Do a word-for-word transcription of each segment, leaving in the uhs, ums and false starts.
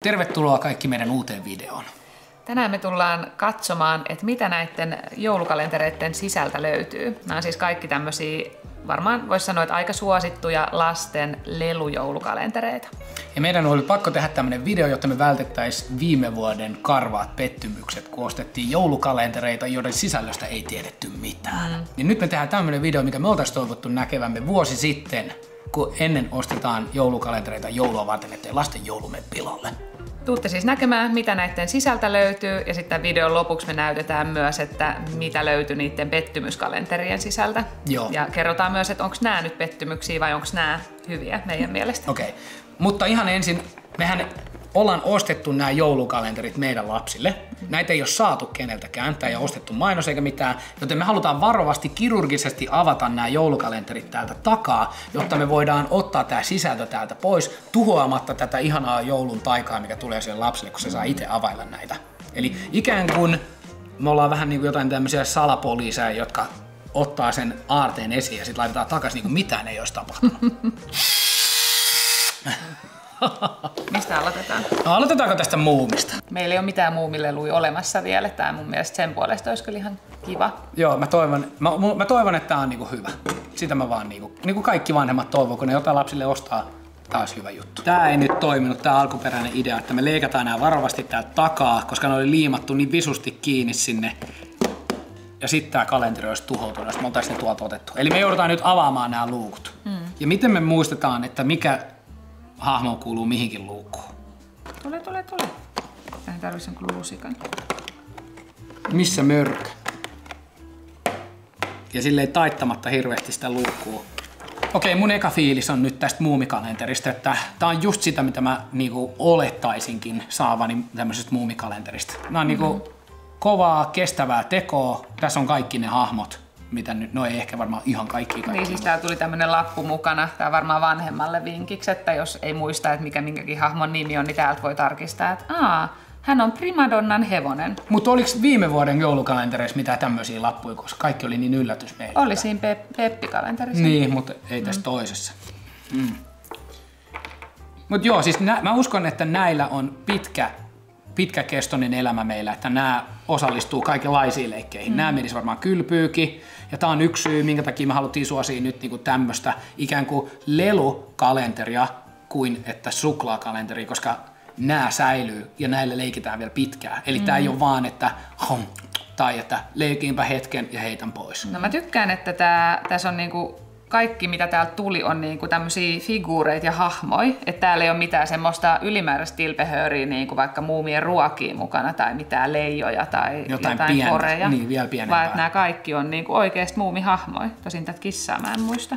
Tervetuloa kaikki meidän uuteen videoon. Tänään me tullaan katsomaan, että mitä näiden joulukalentereiden sisältä löytyy. Nämä on siis kaikki tämmöisiä, varmaan voisi sanoa, että aika suosittuja lasten lelujoulukalentereita. Ja meidän oli pakko tehdä tämmönen video, jotta me vältettäisiin viime vuoden karvaat pettymykset, kun ostettiin joulukalentereita, joiden sisällöstä ei tiedetty mitään. Mm. Ja nyt me tehdään tämmönen video, mikä me oltaisiin toivottu näkevämme vuosi sitten, kun ennen ostetaan joulukalentereita joulua varten, ettei lasten joulu mene pilalle. Tuutte siis näkemään, mitä näiden sisältä löytyy, ja sitten videon lopuksi me näytetään myös, että mitä löytyy niiden pettymyskalenterien sisältä. Joo. Ja kerrotaan myös, että onko nämä nyt pettymyksiä vai onko nämä hyviä meidän mielestä. Okei, okay. Mutta ihan ensin, mehän ollaan ostettu nämä joulukalenterit meidän lapsille. Näitä ei ole saatu keneltäkään, tai ei ole ostettu mainos eikä mitään, joten me halutaan varovasti kirurgisesti avata nämä joulukalenterit täältä takaa, jotta me voidaan ottaa tämä sisältö täältä pois, tuhoamatta tätä ihanaa joulun taikaa, mikä tulee siihen lapselle, kun se saa itse availla näitä. Eli ikään kuin me ollaan vähän niin kuin jotain tämmöisiä salapoliiseja, jotka ottaa sen aarteen esiin ja sitten laitetaan takaisin niin kuin mitään ei olisi tapahtunut. Mistä aloitetaan? No, aloitetaanko tästä muumista? Meillä ei ole mitään muumileluja olemassa vielä. Tää mun mielestä sen puolesta olisi kyllä ihan kiva. Joo, mä toivon, mä, mä toivon että tää on niinku hyvä. Sitä mä vaan niinku, niinku kaikki vanhemmat toivoo, kun ne jotain lapsille ostaa. Tää olisi hyvä juttu. Tää ei nyt toiminut, tää alkuperäinen idea, että me leikataan nämä varovasti täältä takaa, koska ne oli liimattu niin visusti kiinni sinne. Ja sitten tää kalenteri olisi tuhoutunut, jos me oltais ne tuolta otettu. Eli me joudutaan nyt avaamaan nämä luukut. Mm. Ja miten me muistetaan, että mikä hahmo kuuluu mihinkin luukkuun? Tule, tule, tule. Tähän tarvitsen kuin lusikan. Missä mörkö? Ja silleen taittamatta hirveästi sitä luukkuu. Okei, mun eka fiilis on nyt tästä muumikalenterista, että tää on just sitä, mitä mä niinku olettaisinkin saavani tämmöisestä muumikalenterista. Nää on niinku mm-hmm. kovaa, kestävää tekoa. Tässä on kaikki ne hahmot. Mitä nyt, no ei ehkä varmaan ihan kaikki kaikki. Niin siis täällä tuli tämmönen lappu mukana, tää varmaan vanhemmalle vinkiksi, että jos ei muista, että mikä minkäkin hahmon nimi on, niin täältä voi tarkistaa, että aa, hän on primadonnan hevonen. Mutta oliko viime vuoden joulukalentereissa mitään tämmöisiä lappuja, koska kaikki oli niin yllätys meille? Oli siinä pe- Peppi-kalenterissa. Niin, mutta ei tässä mm. toisessa. Mm. Mut joo, siis nä- mä uskon, että näillä on pitkä pitkäkestoinen elämä meillä, että nämä osallistuu kaikenlaisiin leikkeihin. Mm. Nämä menisi varmaan kylpyykin. Ja tää on yksi syy, minkä takia me haluttiin suosia nyt niinku tämmöstä ikään kuin lelukalenteria kuin että suklaakalenteri, koska nämä säilyy ja näillä leikitään vielä pitkään. Eli mm. tää ei ole vaan, että hom, tai että leikiinpä hetken ja heitän pois. No mä tykkään, että tää, tässä on niinku kaikki, mitä täältä tuli, on niinku tämmöisiä figuureita ja hahmoja. Että täällä ei ole mitään semmoista ylimääräistä tilpehööriä, niinku vaikka muumien ruokia mukana tai mitään leijoja tai jotain, jotain pientä, koreja. Niin, vielä pienempää. Vaan että nämä kaikki on niinku oikeasti muumihahmoja. Tosin tätä kissaa mä en muista.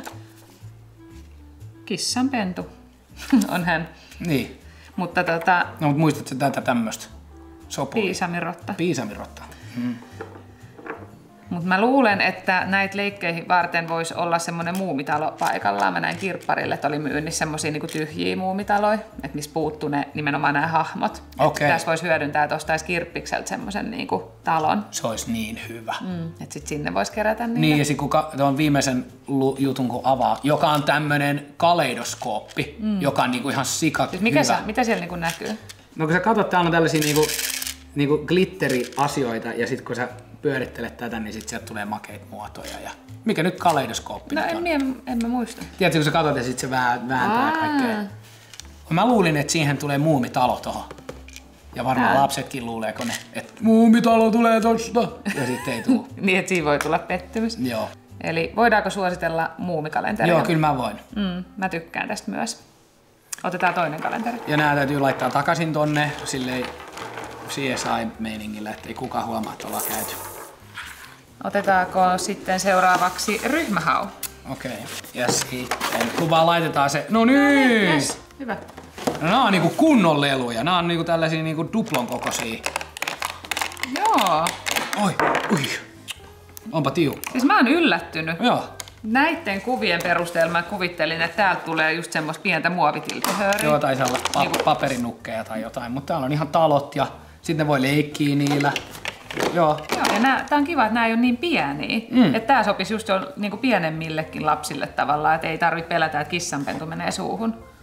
Kissanpentu on hän. Niin. Mutta tota... No, mutta muistatko tätä tämmöistä sopua? Piisamirotta. Piisamirotta. Hmm. Mutta mä luulen, että näitä leikkeihin varten voisi olla semmoinen muumitalo paikallaan. Mä näin kirpparille, että oli myynnissä semmosia niinku tyhjiä muumitaloja, että missä puuttuu ne, nimenomaan nämä hahmot. Okay. Tässä voisi hyödyntää, että ostaisi kirppikseltä semmoisen niinku talon. Se olisi niin hyvä. Mm, että sitten sinne voisi kerätä niitä. Niin, ja sitten kun tuon viimeisen jutun kun avaa, joka on tämmöinen kaleidoskooppi, mm. joka on niinku ihan sika siis mikä hyvä. Se, mitä siellä niinku näkyy? No kun sä katsot, täällä on tällaisia niinku, niinku glitteriasioita, ja sitten kun sä pyörittelet tätä, niin sit sieltä tulee makeita muotoja. Ja mikä nyt kaleidoskooppi No nyt en, on? en, en mä muista. Tiedätkö, kun sä katsot ja sit se vääntää kaikkea. Mä luulin, että siihen tulee muumitalo tohon. Ja varmaan Ää. lapsetkin luulee, kun ne, että muumitalo tulee tosta. Ja sitten ei tule. Niin, että siinä voi tulla pettymys. Joo. Eli voidaanko suositella muumikalenteria? Joo, kyllä mä voin. Mm, mä tykkään tästä myös. Otetaan toinen kalenteri. Ja nää täytyy laittaa takaisin tonne silleen C S I-meiningillä, ettei kukaan huomaa, että ollaan käyty. Otetaanko sitten seuraavaksi ryhmähau? Okei. Okay. Ja sitten kun vaan laitetaan se... No niin! Yes. Hyvä. No, nää on niinku kunnon leluja. Nää on niinku tällaisia niinku duplon kokoisia. Joo. Oi, ui. Onpa tiukka. Siis mä oon yllättynyt. Joo. Näitten kuvien perusteella mä kuvittelin, että täältä tulee just semmoista pientä muovitilpehööriä. Joo, taisi olla pa- niinku... paperinukkeja tai jotain, mutta täällä on ihan talot ja sitten ne voi leikkiä niillä. Joo. Joo, ja nää, tää on kiva, että nämä ei ole niin pieniä. Mm. Että tää sopisi just jo niinku pienemmillekin lapsille tavallaan, että ei tarvitse pelätä, että kissanpentu menee suuhun.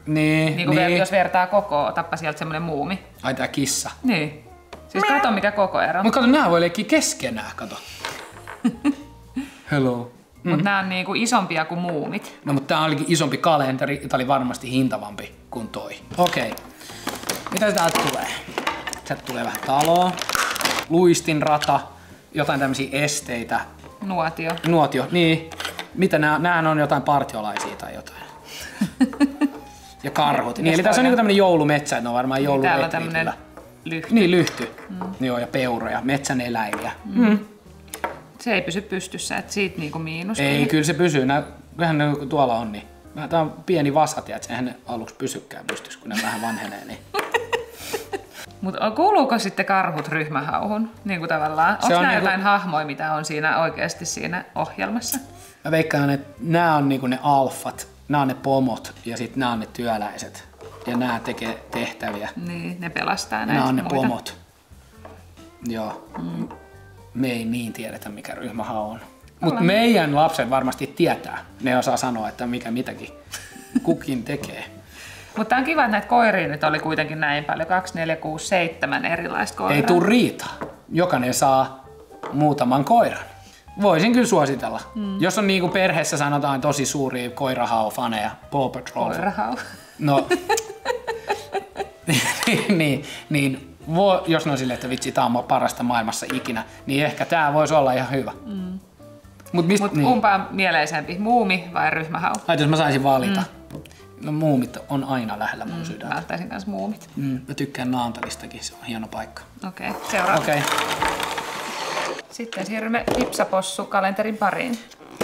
Niin, niin, kuin niin. Jos vertaa koko, otappa sieltä semmonen muumi. Ai tää kissa. Niin. Siis kato mikä koko ero. Mut kato, nää voi leikkiä keskenään, kato. Hello. Mm-hmm. Mut nää on niinku isompia kuin muumit. No, mutta tää olikin isompi kalenteri, tää oli varmasti hintavampi kuin toi. Okei. Okay. Mitä täältä tulee? Sieltä tulee vähän taloa, luistinrata, jotain tämmöisiä esteitä. Nuotio. Nuotio, niin. Mitä nää, nää on jotain partiolaisia tai jotain. Ja karhut. Niin, eli tässä on niinku tämmönen joulumetsä, että ne on varmaan jouluretki. Täällä on tämmönen lyhty. Niin, lyhty. Mm. Joo, ja peuroja, metsän eläimiä. Mm. Mm. Se ei pysy pystyssä, että siitä niinku miinus. Ei, kyllä se pysyy. Nää, kyllähän ne tuolla on, niin. Tää on pieni vasat, että eihän ne aluksi pysykään pystyssä, kun ne vähän vanhenee. Niin. Mutta kuuluuko sitten karhut ryhmähauhun? Niin kuin tavallaan. Onko nämä niinku... jotain hahmoja, mitä on siinä oikeasti siinä ohjelmassa? Mä veikkaan, että nämä on niinku ne alfat, nämä on ne pomot ja sitten nämä on ne työläiset. Ja nämä tekee tehtäviä. Niin, ne pelastaa näitä Nämä on ne muita. pomot. Joo. Mm. Me ei niin tiedetä, mikä ryhmähau on. Mutta meidän lapset varmasti tietää. Ne osaa sanoa, että mikä mitäkin kukin tekee. Mutta on kiva, että näitä koiria nyt oli kuitenkin näin paljon. kaksi, neljä, kuusi, seitsemän erilaista koiraa. Ei tuu riitaa. Jokainen saa muutaman koiran. Voisin kyllä suositella. Mm. Jos on niinku perheessä sanotaan tosi suuria koirahau-faneja, Paw Patrol. Koirahau. No, niin, niin, niin vo, jos ne on silleen, että vitsi, tää on parasta maailmassa ikinä, niin ehkä tää voisi olla ihan hyvä. Mm. Mut, mist, Mut niin. kumpaa mieleisempi, muumi vai ryhmähau? Ai, jos mä saisin valita. Mm. No muumit on aina lähellä mun mm, sydäntä. Mä ottaisin kans muumit. Mm, mä tykkään Naantalistakin, se on hieno paikka. Okei, okay, seuraava. Okei. Okay. Sitten siirrymme Pipsapossu-kalenterin pariin.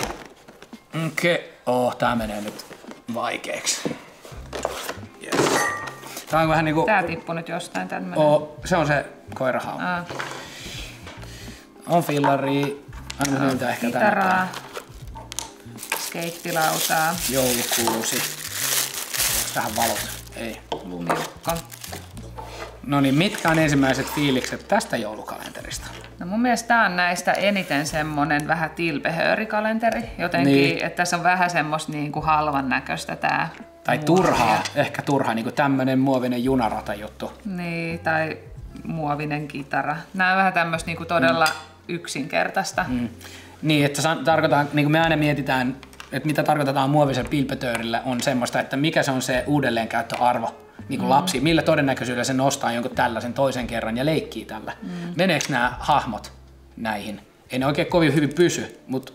Okei. Okay. Oh, tää menee nyt vaikeaksi. Yes. Tää on vähän niinku... Tää tippui nyt jostain tämmönen. Oh, se on se koirahau. Aa. On fillari. Aina niiltä ehkä kitaraa. Skeittilautaa. Joulukuusi. Tähän valot. Ei. Lumiukko. No niin, mitkä on ensimmäiset fiilikset tästä joulukalenterista? No mun mielestä tää on näistä eniten semmonen vähän tilpehöörikalenteri. Jotenkin, niin. Että tässä on vähän semmoista niinku halvan näköistä tää. Tai muovia. Turhaa, ehkä turhaa, niinku tämmönen muovinen junarata juttu. Niin, tai muovinen kitara. Nää on vähän tämmöistä niinku todella mm. yksinkertaista. Mm. Niin, että tarkoitan, niin kuin me aina mietitään, että mitä tarkoitetaan muovisella pilpetöörillä, on semmoista, että mikä se on se uudelleenkäyttöarvo niin kuin mm. lapsi, millä todennäköisyydellä se nostaa jonkun tällaisen toisen kerran ja leikkii tällä. Mm. Meneekö nämä hahmot näihin? Ei ne oikein kovin hyvin pysy, mutta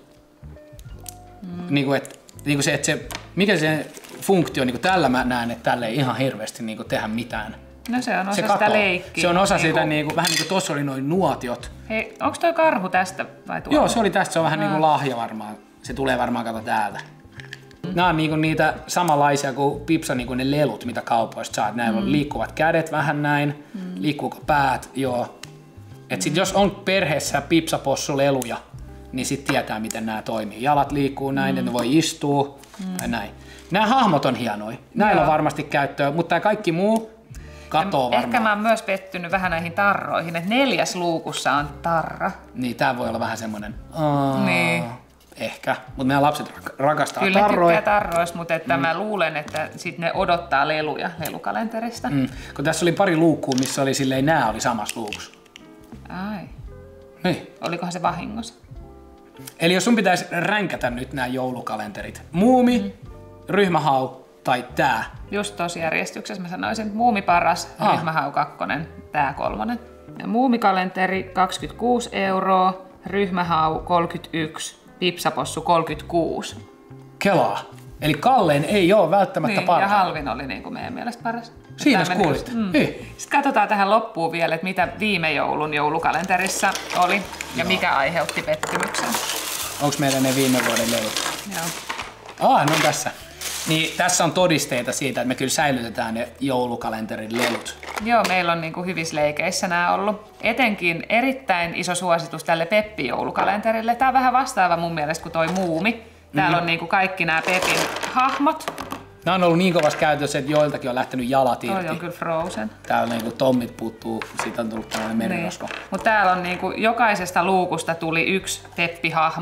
mm. niin kuin, et, niin kuin se, että se, mikä se funktio, niin kuin tällä mä näen, että tällä ei ihan hirveästi niin kuin tehdä mitään. No se on osa se sitä leikkiä. Se on osa niin sitä, niin kuin, vähän niin kuin tuossa oli noin nuotiot. Hei, onko toi karhu tästä vai tuolla? Joo, se oli tästä, se on vähän no. niin kuin lahja varmaan. Se tulee varmaan kato täältä. Mm. Nämä on niinku niitä samanlaisia kuin Pipsa, niinku ne lelut, mitä kaupoista saat. Näillä mm. on liikkuvat kädet vähän näin, mm. liikkuuko päät, joo. Et sit mm. jos on perheessä Pipsapossu-leluja, niin sit tietää miten nämä toimii. Jalat liikkuu näin, mm. ne voi istua mm. ja näin. Nämä hahmot on hienoja. Näillä joo. on varmasti käyttöä, mutta tämä kaikki muu katoo varmaan. Ehkä mä oon myös pettynyt vähän näihin tarroihin, että neljäs luukussa on tarra. Niin, tää voi olla vähän semmonen... Niin. Ehkä, mutta meidän lapset rakastaa Kyllä tarroja. Kyllä tykkää tarroista, mutta että mm. mä luulen, että sit ne odottaa leluja lelukalenterista. Mm. Kun tässä oli pari luukkua, missä oli silleen, nää oli samassa luukussa. Ai. Niin. Olikohan se vahingossa? Eli jos sun pitäisi ränkätä nyt nämä joulukalenterit, muumi, mm. ryhmähau tai tää. Just tossa järjestyksessä mä sanoisin, muumi paras, ah. ryhmähau kakkonen, tää kolmonen. Muumikalenteri kaksikymmentäkuusi euroa, ryhmähau kolmekymmentäyksi. Pipsapossu kolmekymmentäkuusi. Kelaa. Eli kallein ei ole välttämättä niin, paras. Ja halvin oli niin kuin meidän mielestä paras. Siinä kuulit. Mm. Niin. Sitten katsotaan tähän loppuun vielä, että mitä viime joulun joulukalenterissa oli ja Joo. mikä aiheutti pettymyksen. Onko meillä ne viime vuoden lelut? Joo. Ah, no tässä. Niin tässä on todisteita siitä, että me kyllä säilytetään ne joulukalenterin lelut. Joo, meillä on niin kuin hyvissä leikeissä nämä ollut. Etenkin erittäin iso suositus tälle Peppi-joulukalenterille. Tämä on vähän vastaava mun mielestä kuin toi muumi. Täällä mm-hmm. on niin kuin kaikki nämä Pepin hahmot. Nämä on ollut niin kovassa käytössä, että joiltakin on lähtenyt jalat irti. Toi on kyllä Frozen. Täällä niin kuin tommit puuttuu, siitä on tullut tällainen merirosvo. Niin. Mutta täällä on niin kuin jokaisesta luukusta tuli yksi Peppi-hahmo.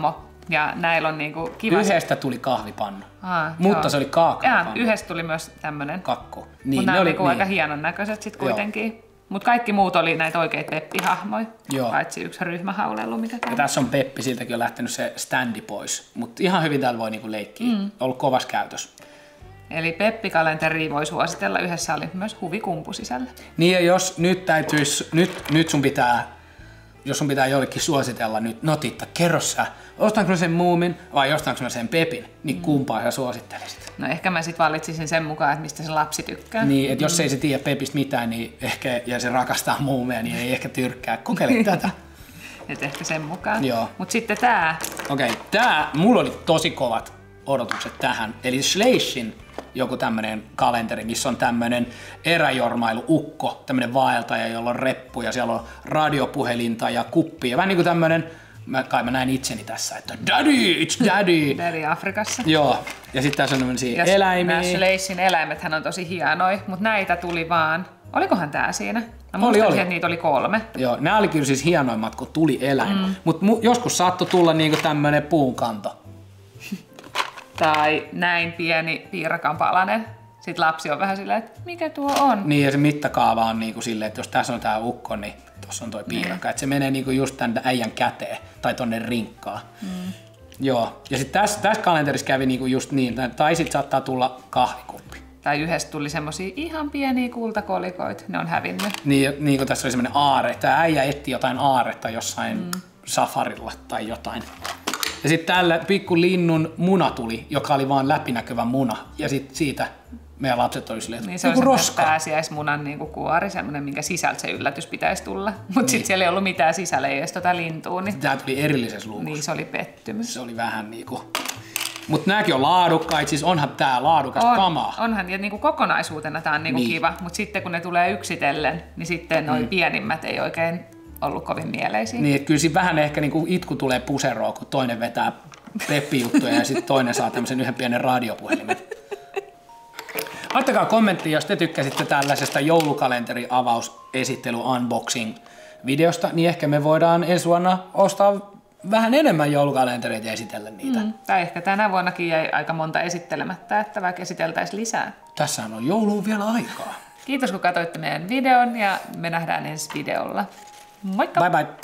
Ja näillä on niinku kiva... Yhdestä tuli kahvipannu, Aa, mutta joo. se oli kaakaopannu. Yhdestä tuli myös tämmönen. Kakku. Niin, mutta nämä oli niinku niin. aika hienon näköiset sit kuitenkin. Mutta kaikki muut oli näitä oikeita Peppi-hahmoja, joo. paitsi yksi ryhmähaulelu, mikä ja tässä on Peppi, siltäkin on lähtenyt se standi pois. Mutta ihan hyvin täällä voi niinku leikkiä, mm. ollut kovas käytös. Eli Peppi-kalenteri voi suositella. Yhdessä oli myös huvikumpu sisällä. Niin ja jos nyt täytyisi, nyt, nyt sun pitää, jos sun pitää jollekin suositella nyt, no Titta, kerro sä, ostanko mä sen Muumin vai ostanko mä sen Pepin, niin kumpaa sä suosittelisit? No ehkä mä sit valitsisin sen mukaan, että mistä se lapsi tykkää. Niin, että jos ei se tiedä Pepistä mitään, niin ehkä, ja se rakastaa Muumia, niin ei ehkä tyrkkää. Kokeile tätä. Et ehkä sen mukaan. Joo. Mut sitten tää. Okei, okay, tää, mulla oli tosi kovat odotukset tähän. Eli Schleichin joku tämmönen kalenteri, missä on tämmönen eräjormailu-ukko, tämmönen vaeltaja, jolla on reppu ja siellä on radiopuhelinta ja kuppia. Vähän niin kuin tämmönen, mä, kai mä näin itseni tässä, että daddy, it's daddy. Daddy Afrikassa. Joo, ja sitten tässä on tämmöisiä eläimiä. Nämä Schleichin eläimethän on tosi hienoja, mutta näitä tuli vaan, olikohan tää siinä? Mä oli, oli. että niitä oli kolme. Joo, nämä oli kyllä siis hienoimmat, kun tuli eläin. Mm. Mutta joskus saattoi tulla niinku tämmönen puunkanto. Tai näin pieni piirakan palanen. Sitten lapsi on vähän silleen, että mikä tuo on? Niin, ja se mittakaava on niinku silleen, että jos tässä on tää ukko, niin tuossa on toi piirakka. Mm. Että se menee niinku just tän äijän käteen tai tonne rinkkaan. Mm. Joo, ja sitten tässä, tässä kalenterissa kävi niinku just niin, tai sitten saattaa tulla kahvikuppi. Tai yhdessä tuli semmosia ihan pieniä kultakolikoita, ne on hävinnyt. Niin, niin kuin tässä oli semmoinen aare, tää äijä etti jotain aaretta jossain mm. safarilla tai jotain. Ja sitten tällä pikku linnun muna tuli, joka oli vaan läpinäkyvä muna. Ja sitten siitä meidän lapset oli silleen, että niin se joku on roska. pääsiäismunan niinku kuori, semmoinen, minkä sisältä se yllätys pitäisi tulla. Mutta niin. Sitten siellä ei ollut mitään sisällä, ei edes tota lintua. Niin... Tämä tuli erillisessä luvussa. Niin, se oli pettymys. Se oli vähän niinku... Mutta nämäkin on laadukkaita, siis onhan tää laadukas on, kamaa. Onhan, ja niinku kokonaisuutena tää on niinku niin. kiva, mutta sitten kun ne tulee yksitellen, niin sitten mm. noi pienimmät ei oikein ollut kovin mieleisiä. Niin, että kyllä siinä vähän ehkä niinku itku tulee puseroon, kun toinen vetää Peppi-juttuja ja sitten toinen saa tämmöisen yhden pienen radiopuhelimen. Laittakaa kommenttia, jos te tykkäsitte tällaisesta joulukalenteri-avausesittely-unboxing-videosta, niin ehkä me voidaan ensi vuonna ostaa vähän enemmän joulukalentereita ja esitellä niitä. Mm, tai ehkä tänä vuonnakin jäi aika monta esittelemättä, että vaikka esiteltäisiin lisää. Tässähän on jouluun vielä aikaa. Kiitos kun katsoitte meidän videon ja me nähdään ensi videolla. Moikka! Bye bye!